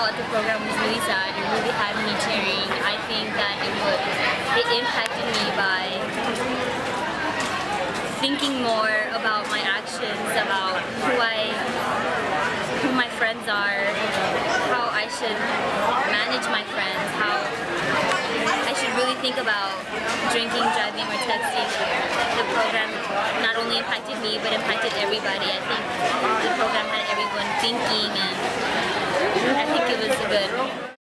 about the program was really sad. It really had me tearing. I think that it impacted me by thinking more about my actions, about who my friends are, how I should manage my friends, how I should really think about drinking, driving, or texting. The program not only impacted me, but impacted everybody. I think the program had everyone thinking, and I think it was good.